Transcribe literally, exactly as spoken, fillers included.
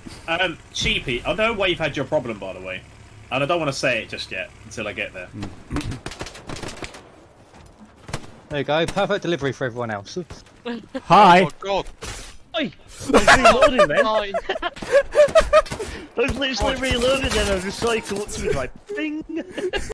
Um, Cheapy, I know why you've had your problem, by the way. And I don't want to say it just yet, until I get there. There you go, perfect delivery for everyone else. Hi! Oh my god! Oi! I was reloading then. I was literally reloading then, I was just saw you come up to me like, bing!